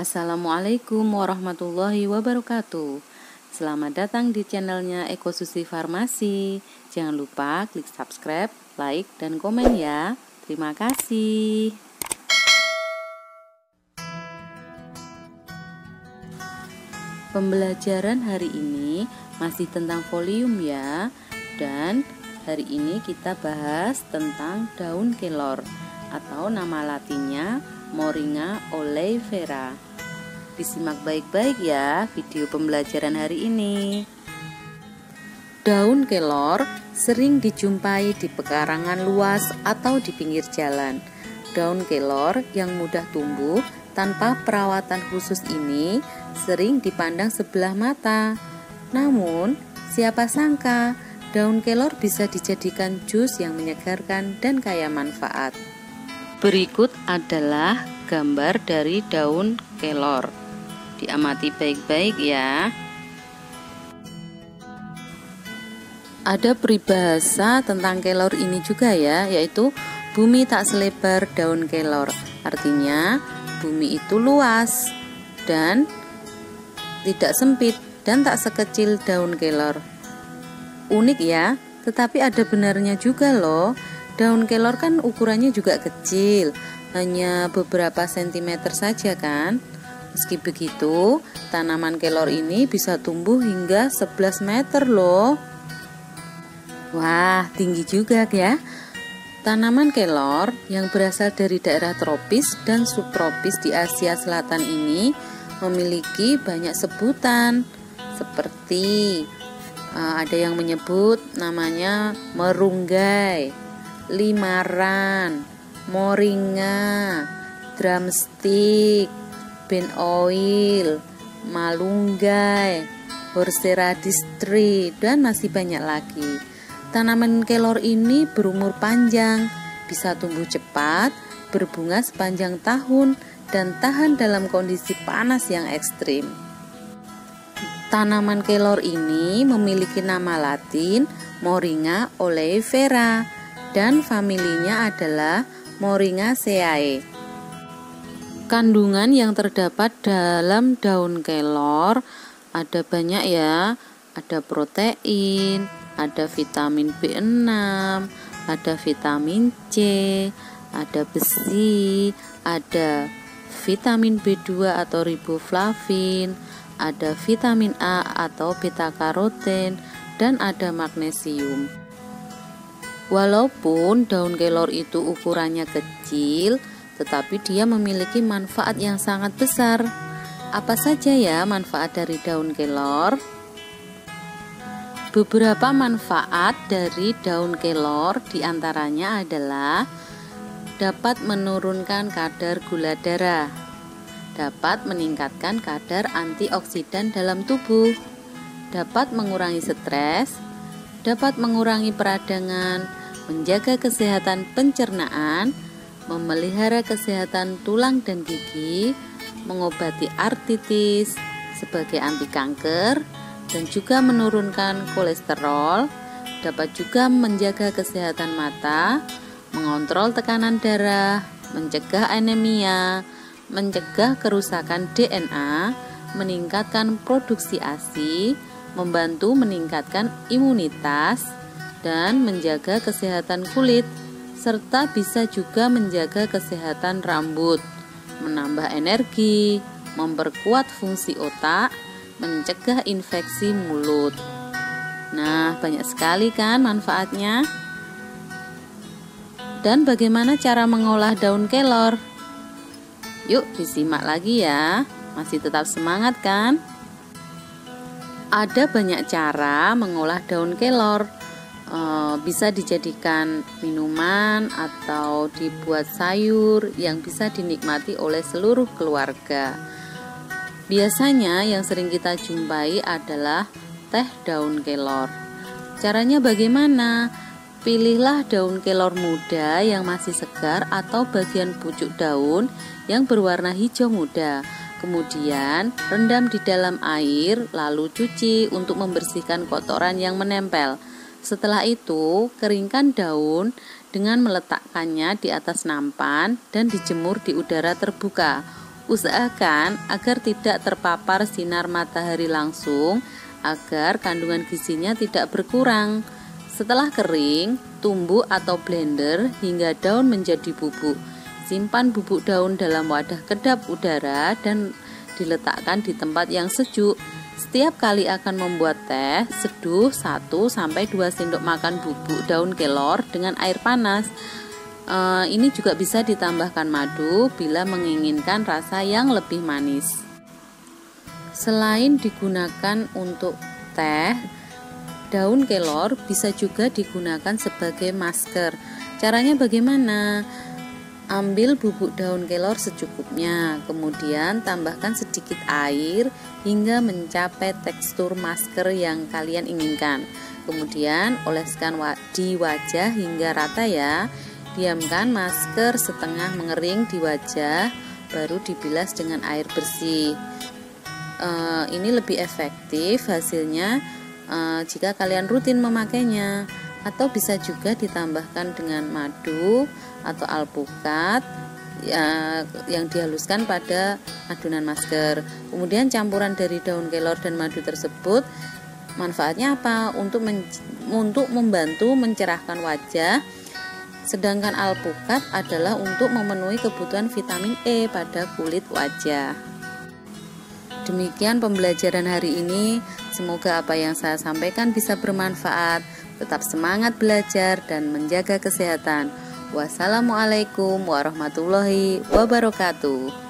Assalamualaikum warahmatullahi wabarakatuh. Selamat datang di channelnya Ekosusi Farmasi. Jangan lupa klik subscribe, like, dan komen ya. Terima kasih. Pembelajaran hari ini masih tentang folium ya. Dan hari ini kita bahas tentang daun kelor atau nama latinnya Moringa oleifera. Disimak baik-baik ya video pembelajaran hari ini. Daun kelor sering dijumpai di pekarangan luas atau di pinggir jalan. Daun kelor yang mudah tumbuh tanpa perawatan khusus ini sering dipandang sebelah mata. Namun, siapa sangka daun kelor bisa dijadikan jus yang menyegarkan dan kaya manfaat. Berikut adalah gambar dari daun kelor. Diamati baik-baik ya. Ada peribahasa tentang kelor ini juga ya, yaitu bumi tak selebar daun kelor. Artinya bumi itu luas dan tidak sempit dan tak sekecil daun kelor. Unik ya, tetapi ada benarnya juga loh. Daun kelor kan ukurannya juga kecil, hanya beberapa sentimeter saja kan. Meski begitu, tanaman kelor ini bisa tumbuh hingga 11 meter loh. Wah, tinggi juga ya. Tanaman kelor yang berasal dari daerah tropis dan subtropis di Asia Selatan ini memiliki banyak sebutan. Seperti ada yang menyebut namanya merunggai, limaran, moringa, drumstick, ben oil, malunggai, horseradish tree, dan masih banyak lagi. Tanaman kelor ini berumur panjang, bisa tumbuh cepat, berbunga sepanjang tahun, dan tahan dalam kondisi panas yang ekstrim. Tanaman kelor ini memiliki nama latin Moringa oleifera dan familinya adalah Moringaceae. Kandungan yang terdapat dalam daun kelor ada banyak ya. Ada protein, ada vitamin B6, ada vitamin C, ada besi, ada vitamin B2 atau riboflavin, ada vitamin A atau beta karoten, dan ada magnesium. Walaupun daun kelor itu ukurannya kecil, tetapi dia memiliki manfaat yang sangat besar. Apa saja ya manfaat dari daun kelor? Beberapa manfaat dari daun kelor diantaranya adalah dapat menurunkan kadar gula darah, dapat meningkatkan kadar antioksidan dalam tubuh, dapat mengurangi stres, dapat mengurangi peradangan, menjaga kesehatan pencernaan, memelihara kesehatan tulang dan gigi, mengobati artritis, sebagai anti kanker, dan juga menurunkan kolesterol, dapat juga menjaga kesehatan mata, mengontrol tekanan darah, mencegah anemia, mencegah kerusakan DNA, meningkatkan produksi ASI, membantu meningkatkan imunitas, dan menjaga kesehatan kulit, serta bisa juga menjaga kesehatan rambut, menambah energi, memperkuat fungsi otak, mencegah infeksi mulut. Nah, banyak sekali kan manfaatnya. Dan bagaimana cara mengolah daun kelor? Yuk disimak lagi ya. Masih tetap semangat kan? Ada banyak cara mengolah daun kelor. Bisa dijadikan minuman atau dibuat sayur yang bisa dinikmati oleh seluruh keluarga. Biasanya yang sering kita jumpai adalah teh daun kelor. Caranya bagaimana? Pilihlah daun kelor muda yang masih segar atau bagian pucuk daun yang berwarna hijau muda. Kemudian rendam di dalam air lalu cuci untuk membersihkan kotoran yang menempel. Setelah itu keringkan daun dengan meletakkannya di atas nampan dan dijemur di udara terbuka Usahakan agar tidak terpapar sinar matahari langsung agar kandungan gizinya tidak berkurang. Setelah kering, tumbuk atau blender hingga daun menjadi bubuk. Simpan bubuk daun dalam wadah kedap udara dan diletakkan di tempat yang sejuk. Setiap kali akan membuat teh, seduh 1-2 sendok makan bubuk daun kelor dengan air panas. Ini juga bisa ditambahkan madu bila menginginkan rasa yang lebih manis. Selain digunakan untuk teh, daun kelor bisa juga digunakan sebagai masker. Caranya bagaimana? Ambil bubuk daun kelor secukupnya, kemudian tambahkan sedikit air hingga mencapai tekstur masker yang kalian inginkan. Kemudian oleskan di wajah hingga rata ya. Diamkan masker setengah mengering di wajah, baru dibilas dengan air bersih. Ini lebih efektif hasilnya jika kalian rutin memakainya, atau bisa juga ditambahkan dengan madu atau alpukat yang dihaluskan pada adonan masker. Kemudian campuran dari daun kelor dan madu tersebut manfaatnya apa? Untuk membantu mencerahkan wajah, sedangkan alpukat adalah untuk memenuhi kebutuhan vitamin E pada kulit wajah. Demikian pembelajaran hari ini. Semoga apa yang saya sampaikan bisa bermanfaat. Tetap semangat belajar dan menjaga kesehatan. Wassalamualaikum warahmatullahi wabarakatuh.